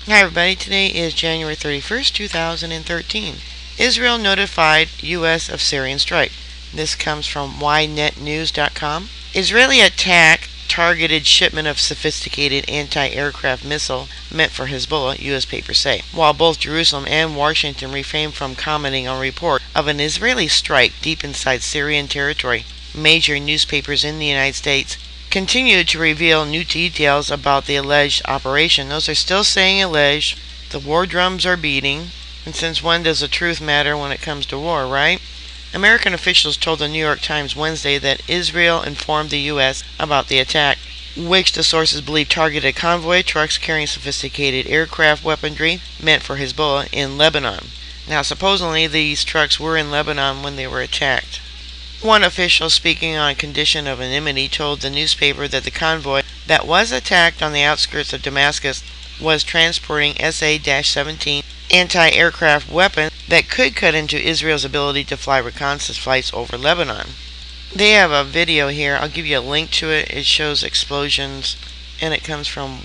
Hi everybody, today is January 31st, 2013. Israel notified US of Syrian strike. This comes from ynetnews.com. Israeli attack targeted shipment of sophisticated anti-aircraft missile meant for Hezbollah, U.S. papers say, while both Jerusalem and Washington refrained from commenting on report of an Israeli strike deep inside Syrian territory. Major newspapers in the United States continued to reveal new details about the alleged operation. Those are still saying alleged. The war drums are beating. And since when does the truth matter when it comes to war, right? American officials told the New York Times Wednesday that Israel informed the U.S. about the attack, which the sources believe targeted a convoy of trucks carrying sophisticated aircraft weaponry meant for Hezbollah in Lebanon. Now, supposedly these trucks were in Lebanon when they were attacked. One official speaking on condition of anonymity told the newspaper that the convoy that was attacked on the outskirts of Damascus was transporting SA-17 anti-aircraft weapons that could cut into Israel's ability to fly reconnaissance flights over Lebanon. They have a video here. I'll give you a link to it. It shows explosions, and it comes from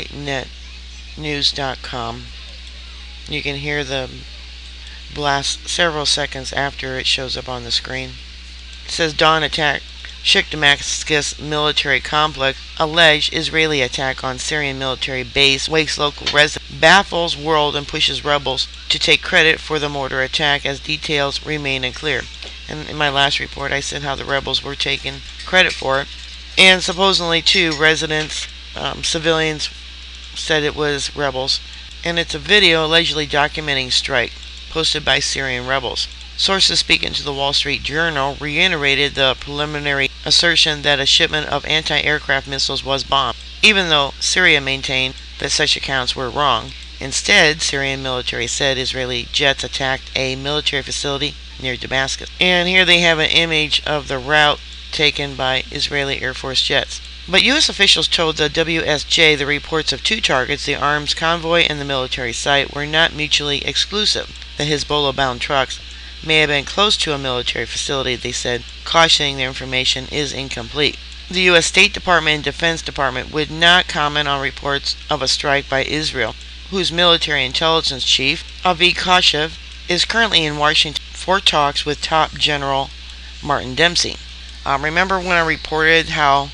ynetnews.com. You can hear the blast several seconds after it shows up on the screen. It says dawn attack shook Damascus military complex. Alleged Israeli attack on Syrian military base wakes local residents, baffles world, and pushes rebels to take credit for the mortar attack as details remain unclear. And in my last report I said how the rebels were taking credit for it. And supposedly too, residents, civilians said it was rebels. And it's a video allegedly documenting strike posted by Syrian rebels. Sources speaking to the Wall Street Journal reiterated the preliminary assertion that a shipment of anti-aircraft missiles was bombed, even though Syria maintained that such accounts were wrong. Instead, Syrian military said Israeli jets attacked a military facility near Damascus. And here they have an image of the route taken by Israeli Air Force jets. But U.S. officials told the WSJ the reports of two targets, the arms convoy and the military site, were not mutually exclusive. The Hezbollah-bound trucks may have been close to a military facility, they said, cautioning their information is incomplete. The U.S. State Department and Defense Department would not comment on reports of a strike by Israel, whose military intelligence chief, Avi Kashev, is currently in Washington for talks with top General Martin Dempsey. Remember when I reported how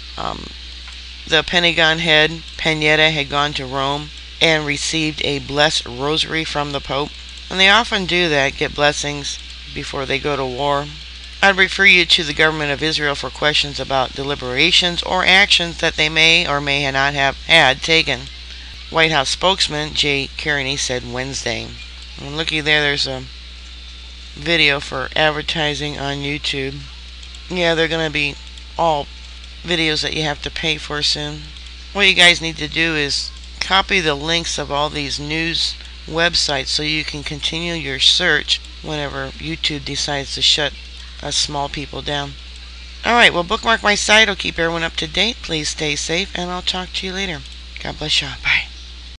the Pentagon head, Panetta, had gone to Rome and received a blessed rosary from the Pope? And they often do that, get blessings before they go to war. I'd refer you to the government of Israel for questions about deliberations or actions that they may or may not have had taken. White House spokesman Jay Carney said Wednesday. And looky there, there's a video for advertising on YouTube. Yeah, they're going to be all videos that you have to pay for soon. What you guys need to do is copy the links of all these news websites so you can continue your search whenever YouTube decides to shut us small people down. Alright, well, bookmark my site. I'll keep everyone up to date. Please stay safe, and I'll talk to you later. God bless you. Bye.